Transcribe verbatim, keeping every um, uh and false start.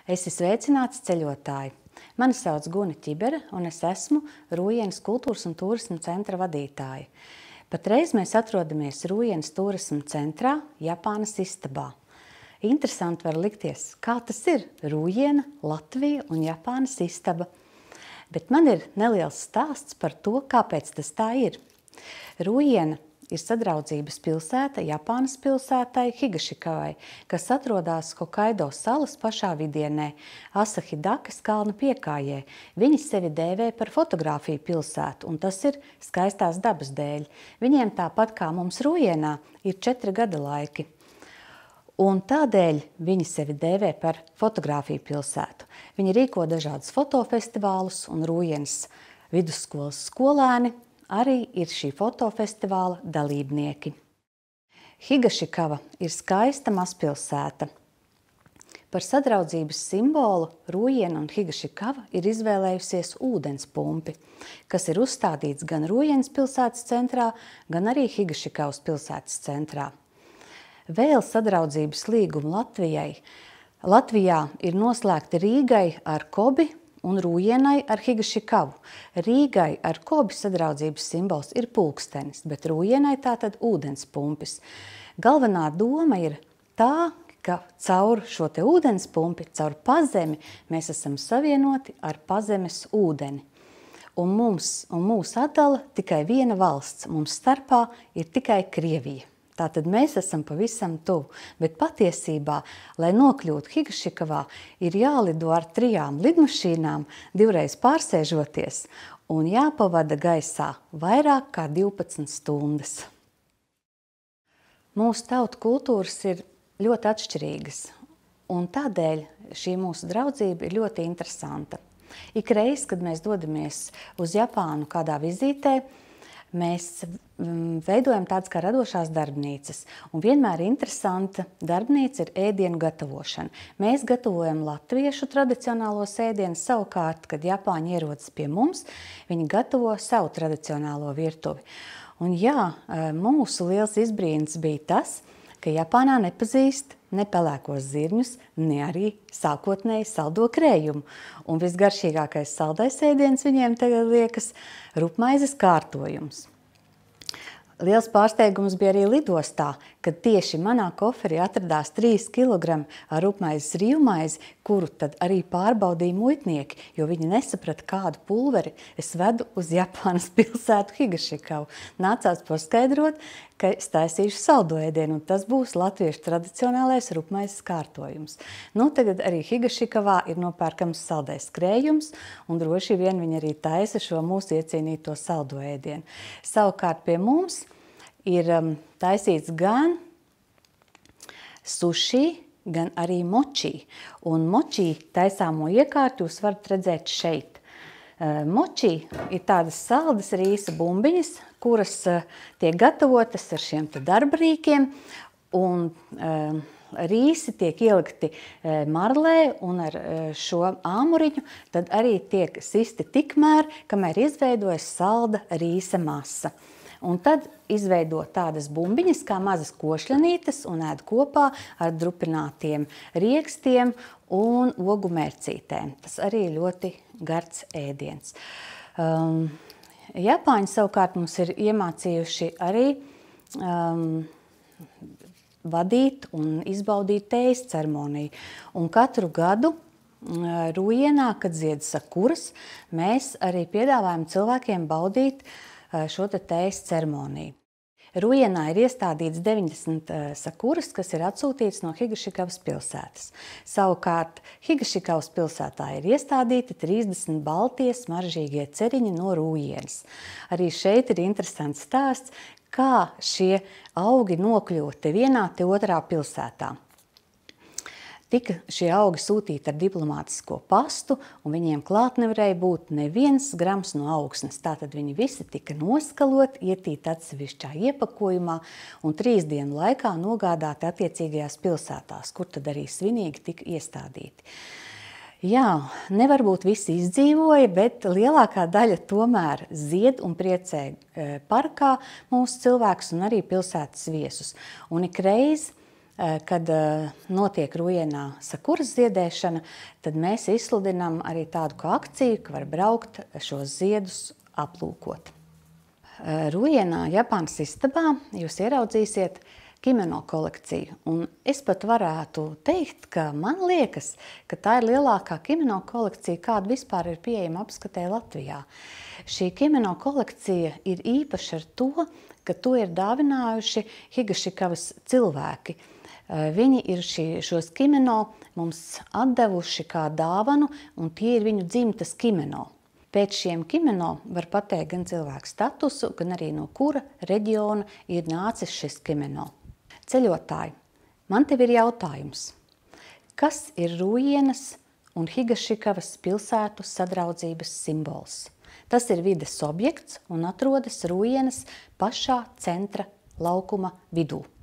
Esi sveicināts ceļotāji! Mani sauc Gune Ķibere, un es esmu Rujienas kultūras un tūrisma centra vadītāja. Patreiz mēs atrodamies Rujienas tūrisma centrā, Japānas istabā. Interesanti var likties, kā tas ir Rujiena, Latvija un Japānas istaba. Bet man ir neliels stāsts par to, kāpēc tas tā ir. Rujiena ir sadraudzības pilsēta Japānas pilsētai Higashikavai, kas atrodas Hokaido salas pašā vidienē, Asahidakas kalna piekājē. Viņi sevi dēvē par fotogrāfiju pilsētu, un tas ir skaistās dabas dēļ. Viņiem tāpat kā mums Rujienā ir četri gada laiki. Un tādēļ viņi sevi dēvē par fotogrāfiju pilsētu. Viņi rīko dažādus fotofestivālus, un Rujienas vidusskolas skolēni arī ir šī fotofestivāla dalībnieki. Higashikava ir skaista mazpilsēta. Par sadraudzības simbolu Rujiena un Higashikava ir izvēlējusies ūdens pumpi, kas ir uzstādīts gan Rujienas pilsētas centrā, gan arī Higashikavas pilsētas centrā. Vēl sadraudzības līgumu Latvijai. Latvijā ir noslēgti Rīgai ar Kobi un Rujienai ar Higashikavu. Rīgai ar Kobi sadraudzības simbols ir pulkstenis, bet Rujienai tātad ūdens pumpis. Galvenā doma ir tā, ka caur šo te ūdens pumpi, caur pazemi, mēs esam savienoti ar pazemes ūdeni. Un mums, un mūs atdala tikai viena valsts, mums starpā ir tikai Krievija. Tātad mēs esam pavisam tuvu, bet patiesībā, lai nokļūtu Higashikavā, ir jālido ar trijām lidmašīnām, divreiz pārsēžoties, un jāpavada gaisā vairāk kā divpadsmit stundas. Mūsu tautu kultūras ir ļoti atšķirīgas, un tādēļ šī mūsu draudzība ir ļoti interesanta. Ikreiz, kad mēs dodamies uz Japānu kādā vizītē, mēs veidojam tādas kā radošās darbnīcas. Un vienmēr interesanta darbnīca ir ēdienu gatavošana. Mēs gatavojam latviešu tradicionālos ēdienus, savukārt, kad Japāņi ierodas pie mums, viņi gatavo savu tradicionālo virtuvi. Un jā, mūsu liels izbrīns bija tas, ka Japānā nepazīst ne pelēkos zirņus, ne arī sākotnēji saldo krējumu. Un visgaršīgākais saldais ēdiens viņiem tagad liekas rupmaizes kārtojums. Liels pārsteigums bija arī lidostā, kad tieši manā koferī atradās trīs kilogrami ar rupmaizes rīvmaizi, kuru tad arī pārbaudīja muitnieki, jo viņi nesaprata, kādu pulveri es vedu uz Japānas pilsētu Higashikavu. Nācās paskaidrot, ka es taisīšu saldo ēdienu, un tas būs latviešu tradicionālais rupmaizes kārtojums. Nu, tagad arī Higashikavā ir nopērkams saldais krējums, un droši vien viņi arī taisa šo mūsu iecienīto saldo ēdienu. Savukārt pie mums ir um, taisīts gan sushi, gan arī mochi. Un mochi taisāmo iekārtu jūs varat redzēt šeit. Uh, mochi ir tādas saldas rīsa bumbiņas, kuras uh, tiek gatavotas ar šiem te darbarīkiem, un uh, rīsi tiek ielikti uh, marlē, un ar uh, šo āmuriņu tad arī tiek sisti tikmēr, kamēr izveidojas salda rīsa masa. Un tad izveido tādas bumbiņas kā mazas košļanītes un ēd kopā ar drupinātiem riekstiem un ogu mērcītēm. Tas arī ļoti gards ēdiens. Um, Japāņi savukārt mums ir iemācījuši arī um, vadīt un izbaudīt tējas ceremoniju. Un katru gadu uh, Rujienā, kad zied sakuras, mēs arī piedāvājam cilvēkiem baudīt šo te tējas ceremoniju. Rujienā ir iestādīts deviņdesmit sakuras, kas ir atsūtīts no Higashikavas pilsētas. Savukārt Higashikavas pilsētā ir iestādīti trīsdesmit baltie smaržīgie ceriņi no Rujienas. Arī šeit ir interesants stāsts, kā šie augi nokļuva te vienā, te otrā pilsētā. Tika šie augi sūtīti ar diplomātisko pastu, un viņiem klāt nevarēja būt neviens grams no augsnes. Tātad viņi visi tika noskaloti, ietīti atsevišķā iepakojumā un trīs dienu laikā nogādāti attiecīgajās pilsētās, kur tad arī svinīgi tika iestādīti. Jā, nevar būt visi izdzīvoja, bet lielākā daļa tomēr zied un priecē parkā mūsu cilvēkus un arī pilsētas viesus. Un ikreiz kad notiek Rujienā sakuras ziedēšana, tad mēs izsludinām arī tādu kā akciju, ka var braukt šos ziedus aplūkot. Rujienā, Japānas istabā, jūs ieraudzīsiet kimono kolekciju. Un es pat varētu teikt, ka man liekas, ka tā ir lielākā kimono kolekcija, kāda vispār ir pieejama apskatē Latvijā. Šī kimono kolekcija ir īpaša ar to, ka to ir dāvinājuši Higashikavas cilvēki. Viņi ir šī, šos kimono mums atdevuši kā dāvanu, un tie ir viņu dzimtas kimono. Pēc šiem kimono var pateikt gan cilvēku statusu, gan arī no kura reģiona ir nācis šis kimono. Ceļotāji, man tev ir jautājums. Kas ir Rujienas un Higashikavas pilsētu sadraudzības simbols? Tas ir vides objekts un atrodas Rujienas pašā centra laukuma vidū.